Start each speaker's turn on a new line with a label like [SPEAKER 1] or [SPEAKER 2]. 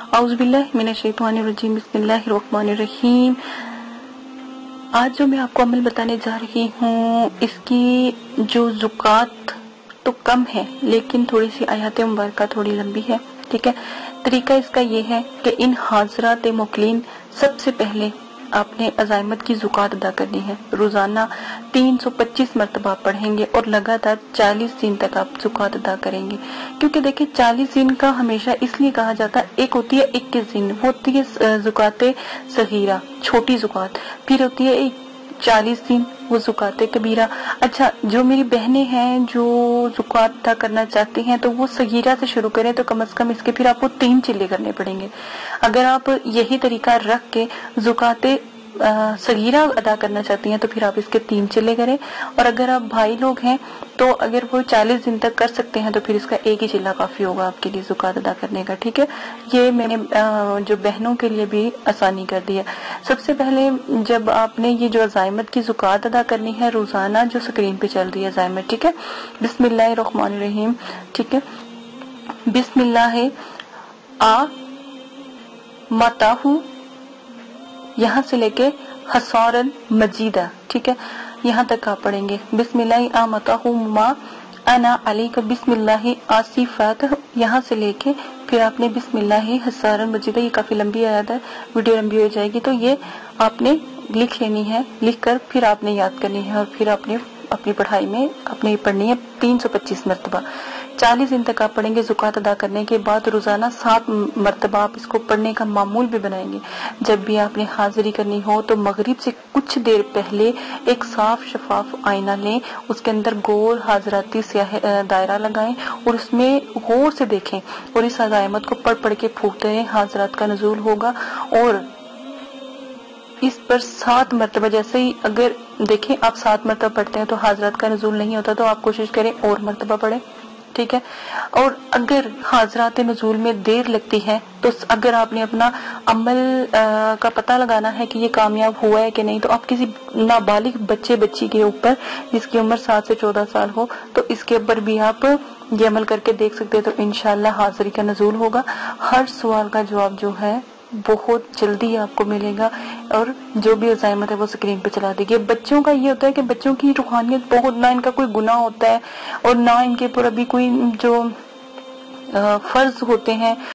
[SPEAKER 1] اعوذ باللہ من الشیطان الرجیم، بسم اللہ الرحمن الرحیم۔ آج جو میں آپ کو عمل بتانے جا رہی ہوں، اس کی جو زکوٰۃ تو کم ہے لیکن تھوڑی سی آیات مبارکہ تھوڑی لمبی ہے، ٹھیک ہے۔ طریقہ اس کا یہ ہے کہ ان حاضرات موکلین سب سے پہلے آپ نے عزائمت کی زکوٰۃ ادا کرنی ہے۔ روزانہ 325 مرتبہ پڑھیں گے اور لگاتار 40 دن تک آپ زکوٰۃ ادا کریں گے، کیونکہ دیکھیں 40 دن کا ہمیشہ اس لیے کہا جاتا ہے، ایک ہوتی ہے 21 دن، وہ ہوتی ہے زکوٰۃ صغیرہ، چھوٹی زکوٰۃ، پھر ہوتی ہے 40 دن وہ زکوٰۃ کبیرہ۔ اچھا، جو میری بہنیں ہیں جو زکوٰۃ ادا کرنا چاہتی ہیں تو وہ صغیرہ سے شروع کریں، تو کم از کم اس کے پھر آپ کو 3 چلے کرنے پڑیں گے۔ اگر آپ یہی طریقہ رکھ کے زکوٰۃ صغیرہ ادا کرنا چاہتی ہیں تو پھر آپ اس کے 3 چلے کریں، اور اگر آپ بھائی لوگ ہیں تو اگر وہ 40 دن تک کر سکتے ہیں تو پھر اس کا ایک ہی چلہ کافی ہوگا آپ کے لیے زکوٰۃ ادا کرنے کا، ٹھیک ہے۔ یہ میں نے جو بہنوں کے لیے بھی آسانی کر دی ہے۔ سب سے پہلے جب آپ نے یہ جو عزائمت کی زکوٰۃ ادا کرنی ہے روزانہ، جو اسکرین پہ چل رہی ہے عزائمت، ٹھیک ہے، بسم اللہ الرحمن الرحیم، ٹھیک ہے، بسم اللہ متاہو، یہاں سے لے کے حصارن مجیدہ، ٹھیک ہے، یہاں تک آپ پڑھیں گے۔ بسم اللہ آمتاہو ما انا علیک، بسم اللہ آصفات، یہاں سے لے کے پھر آپ نے بسم اللہ حصارن مجیدہ، یہ کافی لمبی آیت ہے، ویڈیو لمبی ہو جائے گی، تو یہ آپ نے لکھ لینی ہے، لکھ کر پھر آپ نے یاد کرنی ہے، اور پھر آپ نے اپنی پڑھائی میں اپنی پڑھنی ہے 325 مرتبہ۔ 40 دن تک آپ پڑھیں گے۔ زکوٰۃ ادا کرنے کے بعد روزانہ 7 مرتبہ آپ اس کو پڑھنے کا معمول بھی بنائیں گے۔ جب بھی آپ نے حاضری کرنی ہو تو مغرب سے کچھ دیر پہلے ایک صاف شفاف آئینہ لیں، اس کے اندر گول حاضراتی سیاہ دائرہ لگائیں اور اس میں غور سے دیکھیں اور اس عزائمت کو پڑھ پڑھ کے پھونکتے رہیں۔ حاضرات کا نزول ہوگا اور اس پر 7 مرتبہ، جیسے ہی اگر دیکھیں آپ 7 مرتبہ پڑھتے ہیں تو حاضرات کا نزول نہیں ہوتا، تو آپ کوشش کریں اور مرتبہ پڑھیں، ٹھیک ہے۔ اور اگر حاضرات نزول میں دیر لگتی ہے تو اگر آپ نے اپنا عمل کا پتہ لگانا ہے کہ یہ کامیاب ہوا ہے کہ نہیں، تو آپ کسی نابالغ بچی کے اوپر جس کی عمر 7 سے 14 سال ہو تو اس کے اوپر بھی آپ یہ عمل کر کے دیکھ سکتے ہیں، تو انشاءاللہ حاضری کا نزول ہوگا۔ ہر سوال کا جواب جو ہے بہت جلدی آپ کو ملے گا، اور جو بھی عزائمت ہے وہ اسکرین پہ چلا دیجیے۔ بچوں کا یہ ہوتا ہے کہ بچوں کی روحانیت بہت، نہ ان کا کوئی گناہ ہوتا ہے اور نہ ان کے اوپر ابھی کوئی جو فرض ہوتے ہیں